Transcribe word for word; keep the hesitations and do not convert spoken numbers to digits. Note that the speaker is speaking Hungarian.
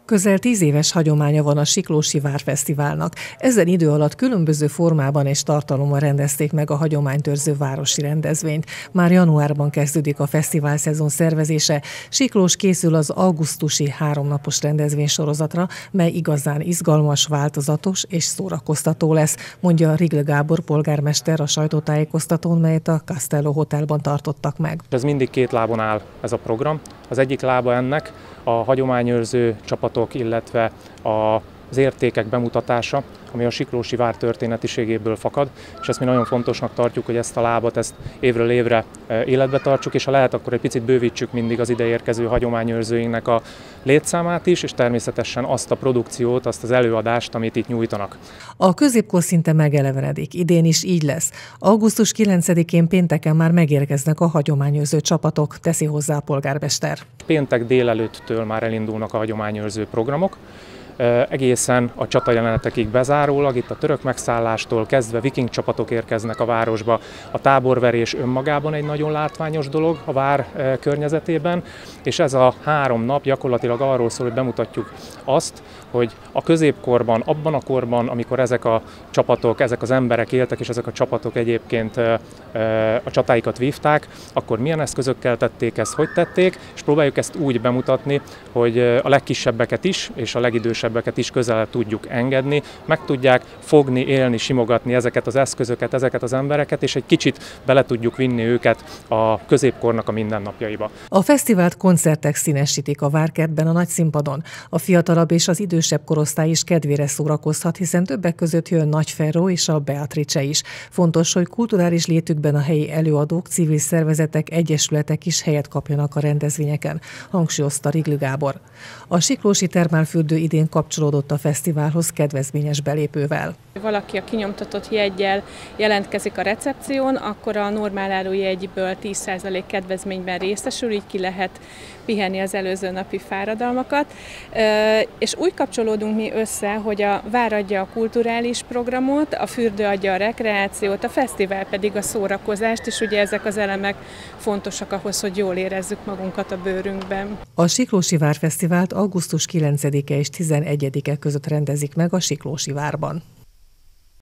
Közel tíz éves hagyománya van a Siklósi Várfesztiválnak. Ezen idő alatt különböző formában és tartalommal rendezték meg a hagyományőrző városi rendezvényt. Már januárban kezdődik a fesztivál szezon szervezése. Siklós készül az augusztusi háromnapos rendezvénysorozatra, mely igazán izgalmas, változatos és szórakoztató lesz, mondja Rigl Gábor polgármester a sajtótájékoztatón, melyet a Castello Hotelban tartottak meg. Ez mindig két lábon áll ez a program. Az egyik lába ennek a hagyományőrző csapatok, illetve az értékek bemutatása, ami a siklósi vár történetiségéből fakad, és ezt mi nagyon fontosnak tartjuk, hogy ezt a lábat ezt évről évre életbe tartsuk, és ha lehet, akkor egy picit bővítsük mindig az ideérkező hagyományőrzőinknek a létszámát is, és természetesen azt a produkciót, azt az előadást, amit itt nyújtanak. A középkor szinte megelevenedik, idén is így lesz. augusztus kilencedikén pénteken már megérkeznek a hagyományőrző csapatok, teszi hozzá a polgármester. Péntek délelőttől már elindulnak a hagyományőrző programok, egészen a csatajelenetekig bezárólag, itt a török megszállástól kezdve viking csapatok érkeznek a városba. A táborverés önmagában egy nagyon látványos dolog a vár környezetében, és ez a három nap gyakorlatilag arról szól, hogy bemutatjuk azt, hogy a középkorban, abban a korban, amikor ezek a csapatok, ezek az emberek éltek, és ezek a csapatok egyébként a csatáikat vívták, akkor milyen eszközökkel tették ezt, hogy tették, és próbáljuk ezt úgy bemutatni, hogy a legkisebbeket is, és a legidősebbeket is közel tudjuk engedni, meg tudják fogni, élni, simogatni ezeket az eszközöket, ezeket az embereket, és egy kicsit bele tudjuk vinni őket a középkornak a mindennapjaiba. A fesztivált koncertek színesítik a Várkertben a nagyszínpadon. A fiatalabb és az idősebb korosztály is kedvére szórakozhat, hiszen többek között jön Nagy Ferró és a Beatrice is. Fontos, hogy kulturális létükben a helyi előadók, civil szervezetek, egyesületek is helyet kapjanak a rendezvényeken, hangsúlyozta Rigl Gábor. A siklósi termálfürdő idén kapcsolódott a fesztiválhoz kedvezményes belépővel. Valaki a kinyomtatott jeggyel jelentkezik a recepción, akkor a normál árujegyből tíz százalék kedvezményben részesül, így ki lehet pihenni az előző napi fáradalmakat. És úgy kapcsolódunk mi össze, hogy a vár adja a kulturális programot, a fürdő adja a rekreációt, a fesztivál pedig a szórakozást, és ugye ezek az elemek fontosak ahhoz, hogy jól érezzük magunkat a bőrünkben. A Siklósi Várfesztivált augusztus kilencedike és tizenegyedike között rendezik meg a Siklósi Várban.